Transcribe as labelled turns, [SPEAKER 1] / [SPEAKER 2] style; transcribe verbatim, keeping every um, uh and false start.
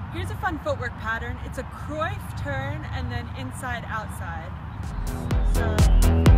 [SPEAKER 1] Here's a fun footwork pattern. It's a Cruyff turn and then inside outside. So